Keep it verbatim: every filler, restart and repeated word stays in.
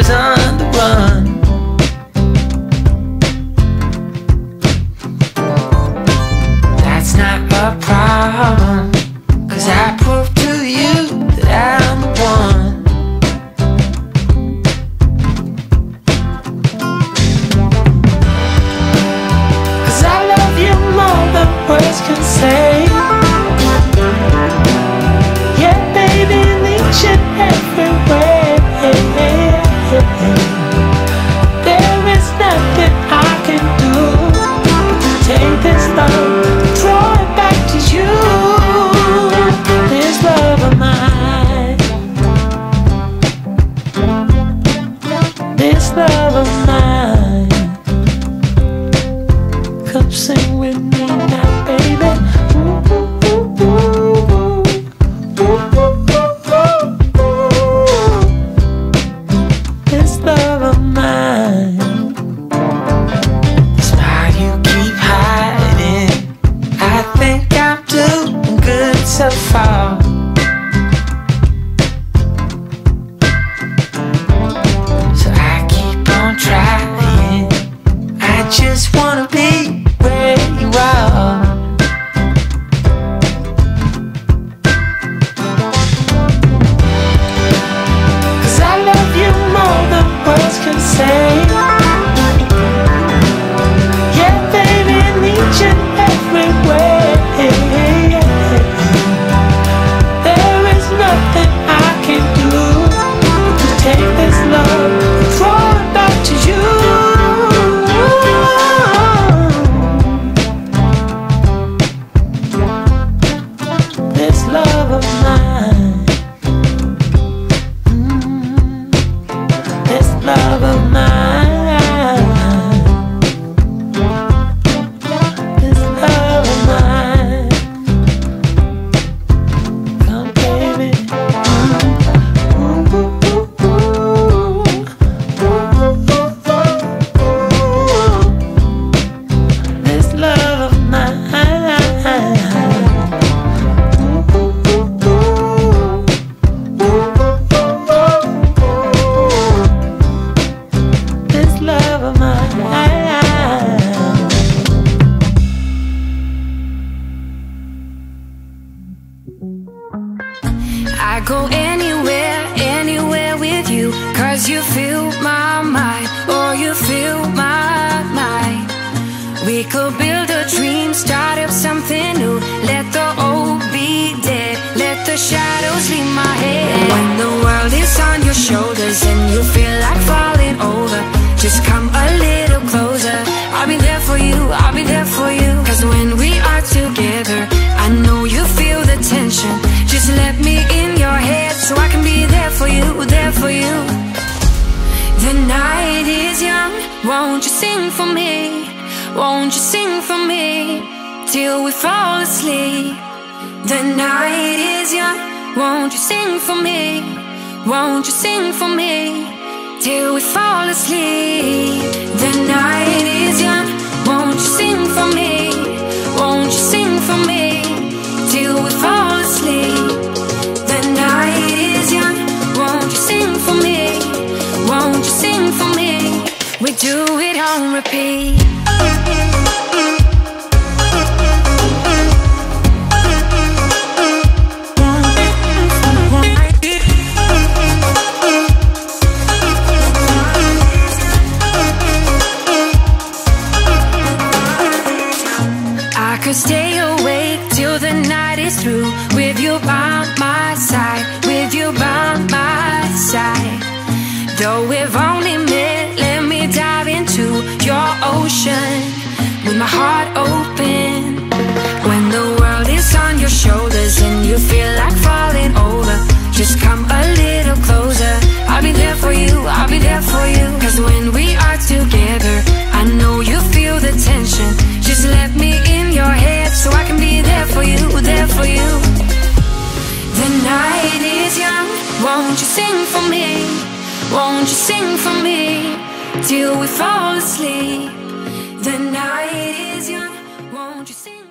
was on the run. That's not a problem, 'cause I proved to you that I'm the one. Words can say, yeah, baby, need you everywhere. There is nothing I can do but to take this love, draw it back to you. This love of mine, this love of mine. Come sing with me now, baby. Ooh, ooh, ooh, ooh, ooh, ooh, ooh, ooh. This love of mine, the smile you keep hiding, I think I'm doing good so far. So I keep on trying, I just wanna be where you are. Cause I love you more than words can say. Yeah, baby, I need you everywhere. There is nothing I can do but to take this love and throw it back to you. This love of mine, mm, this love of mine, this love of mine. Come, baby. Mm, ooh, ooh, ooh, ooh, ooh, ooh, ooh. This love of mine. I go anywhere, anywhere with you, 'cause you fill my mind, or you fill my mind. We could build a dream, start up something new. Let the old be dead, let the shadows leave my head. When the world is on your shoulders and you feel like falling over, just come a little closer. I'll be there for you, I'll be there for you. 'Cause when we are together, I know you feel the tension. Just let me in your head so I can be there for you, there for you. The night is young, won't you sing for me? Won't you sing for me till we fall asleep? The night is young, won't you sing for me? Won't you sing for me till we fall asleep? The night is young, won't you sing for me? Won't you sing for me till we fall asleep? The night is young, won't you sing for me? Won't you sing for me? We do it on repeat. I could stay awake till the night is through, with you by my side, with you by my side. Though we've only met, let me dive into your ocean with my heart open. When the world is on your shoulders and you feel like falling over, just come a little closer. I'll be there for you, I'll be there for you. 'Cause when we are together, I know you feel the tension. Just let me in your head so I can be there for you, there for you. The night is young, won't you sing for me? Won't you sing for me till we fall asleep? The night is young, won't you sing?